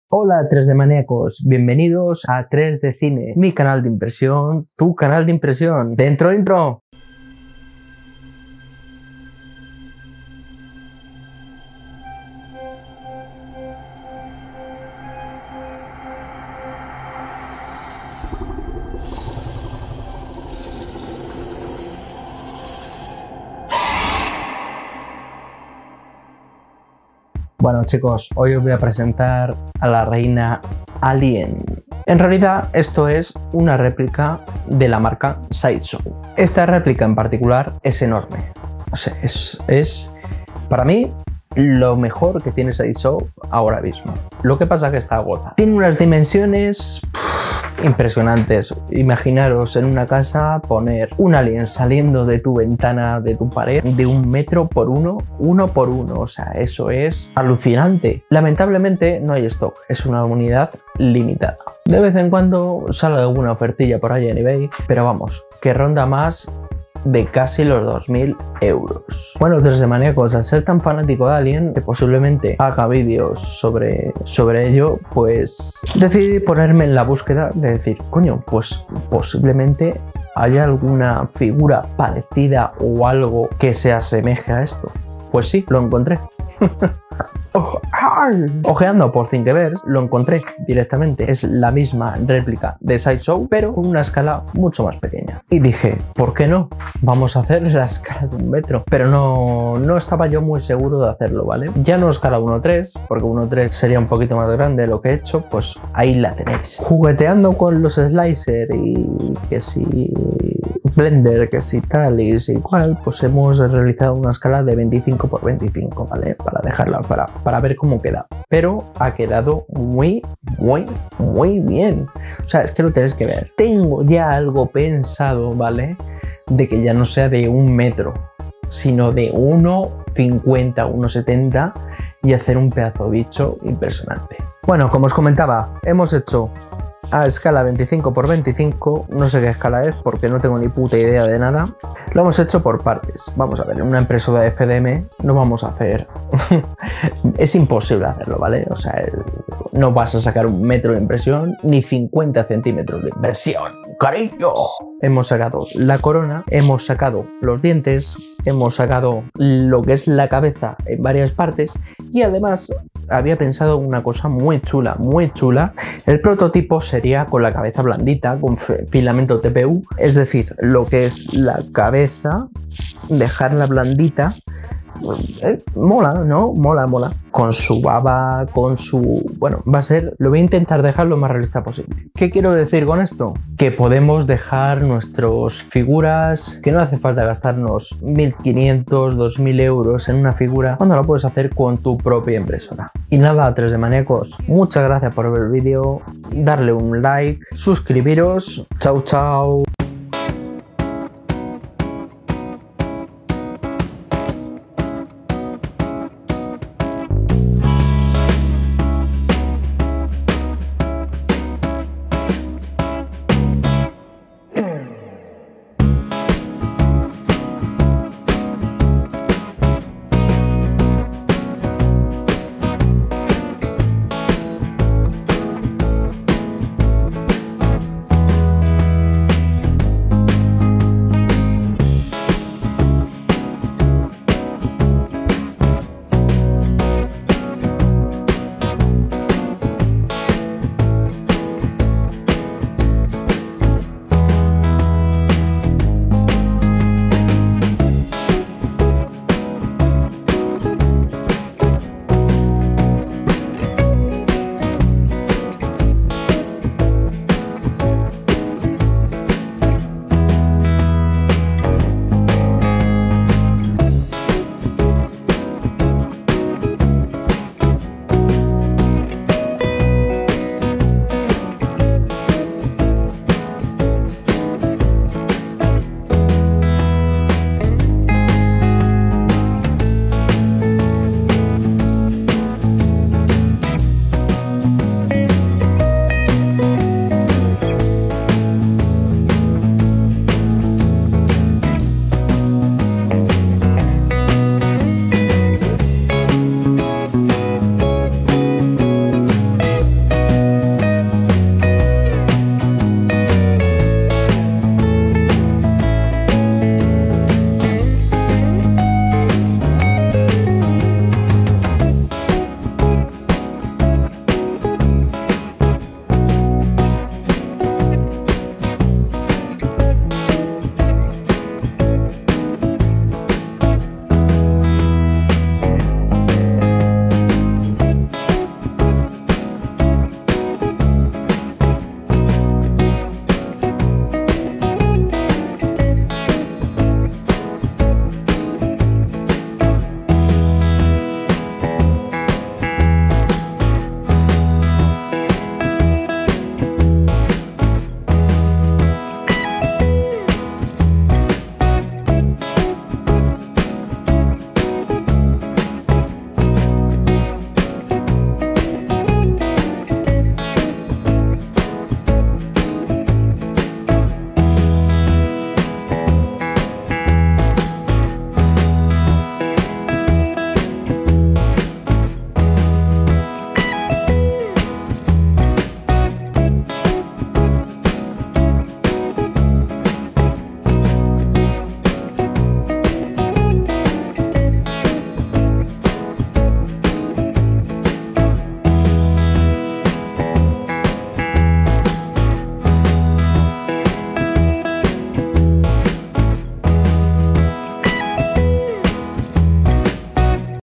Hola 3D maníacos, bienvenidos a 3D Cine, mi canal de impresión, tu canal de impresión. ¡Dentro intro! Bueno chicos, hoy os voy a presentar a la reina Alien. En realidad esto es una réplica de la marca Sideshow. Esta réplica en particular es enorme. O sea, es para mí lo mejor que tiene Sideshow ahora mismo. Lo que pasa es que está agota. Tiene unas dimensiones impresionantes. Imaginaros en una casa poner un alien saliendo de tu ventana, de tu pared, de 1 metro por 1 por 1. O sea, eso es alucinante. Lamentablemente no hay stock, es una unidad limitada. De vez en cuando sale alguna ofertilla por ahí en eBay, pero vamos, que ronda más de casi los 2.000 euros. Bueno, 3D maníacos, al ser tan fanático de Alien, que posiblemente haga vídeos sobre ello, pues decidí ponerme en la búsqueda de decir, coño, pues posiblemente haya alguna figura parecida o algo que se asemeje a esto. Pues sí, lo encontré. Ojeando por Thingiverse lo encontré directamente. Es la misma réplica de Sideshow, pero con una escala mucho más pequeña. Y dije, ¿por qué no? Vamos a hacer la escala de 1 metro. Pero no estaba yo muy seguro de hacerlo, ¿vale? Ya no escala 1.3, porque 1.3 sería un poquito más grande de lo que he hecho, pues ahí la tenéis. Jugueteando con los slicer y que si Blender, que si tal y si cual, pues hemos realizado una escala de 25 por 25, ¿vale? Para dejarla, para ver cómo queda. Pero ha quedado muy bien. O sea, es que lo tenéis que ver. Tengo ya algo pensado, ¿vale? De que ya no sea de 1 metro, sino de 1,50, 1,70 y hacer un pedazo bicho impresionante. Bueno, como os comentaba, hemos hecho a escala 25 por 25, no sé qué escala es porque no tengo ni puta idea de nada. Lo hemos hecho por partes. Vamos a ver, en una impresora de FDM no vamos a hacer es imposible hacerlo, ¿vale? O sea, no vas a sacar 1 metro de impresión ni 50 centímetros de impresión, cariño. Hemos sacado la corona, hemos sacado los dientes, hemos sacado lo que es la cabeza en varias partes y además había pensado una cosa muy chula. El prototipo sería con la cabeza blandita, con filamento TPU, es decir, lo que es la cabeza, dejarla blandita. Mola, ¿no? Mola. Con su baba, con su... Bueno, va a ser... Lo voy a intentar dejar lo más realista posible. ¿Qué quiero decir con esto? Que podemos dejar nuestras figuras, que no hace falta gastarnos 1.500, 2.000 euros en una figura, cuando lo puedes hacer con tu propia impresora. Y nada, 3D maníacos, muchas gracias por ver el vídeo, darle un like, suscribiros, chao.